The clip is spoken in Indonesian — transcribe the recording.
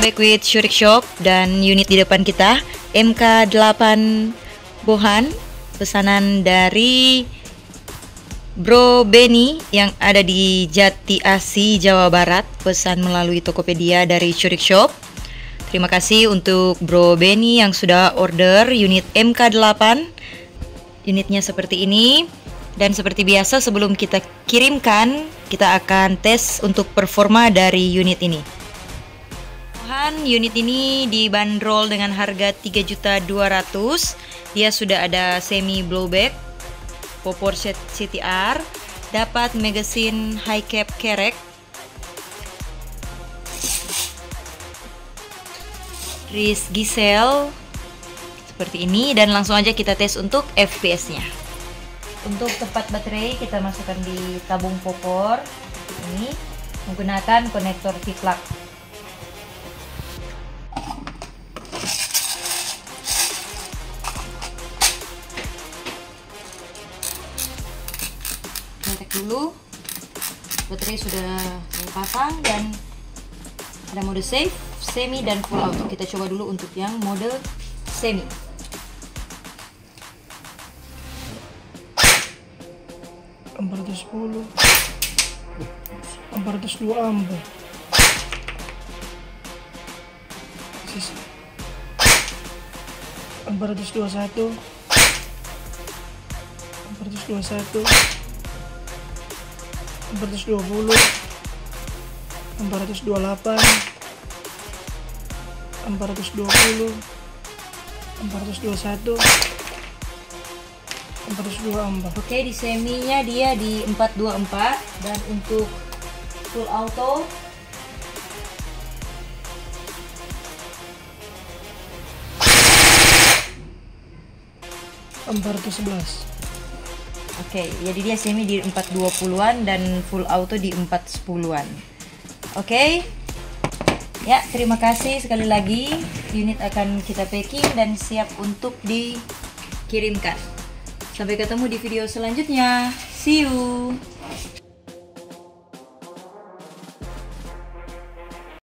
back with Shurik Shop, dan unit di depan kita MK8 Bohan, pesanan dari Bro Benny yang ada di Jati Asi, Jawa Barat, pesan melalui Tokopedia dari Shurik Shop. Terima kasih untuk Bro Benny yang sudah order unit MK8. Unitnya seperti ini. Dan seperti biasa sebelum kita kirimkan, kita akan tes untuk performa dari unit ini. Unit ini dibanderol dengan harga 3.200.000. Dia sudah ada semi blowback, popor CTR, dapat magazine high cap kerek, wrist gisel seperti ini, dan langsung aja kita tes untuk FPS-nya. Untuk tempat baterai kita masukkan di tabung popor ini menggunakan konektor V-plug. Cek dulu baterai sudah pasang dan ada mode safe, semi, dan full auto. Kita coba dulu untuk yang mode semi. 410, 402 ampere, 421, 421, 420, 428, 420, 421, 402 ampere. Oke, di seminya dia di 424, dan untuk full auto Oke, jadi dia semi di 420-an dan full auto di 410-an. Oke. Ya, terima kasih sekali lagi. Unit akan kita packing dan siap untuk dikirimkan. Sampai ketemu di video selanjutnya. See you.